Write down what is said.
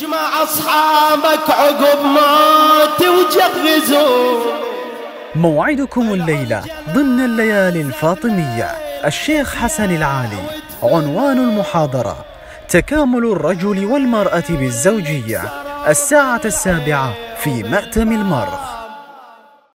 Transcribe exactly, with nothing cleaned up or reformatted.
اجمع أصحابك عقب موتي وجغزوا. موعدكم الليلة ضمن الليالي الفاطمية. الشيخ حسن العالي. عنوان المحاضرة: تكامل الرجل والمرأة بالزوجية. الساعة السابعة في مأتم المرغ.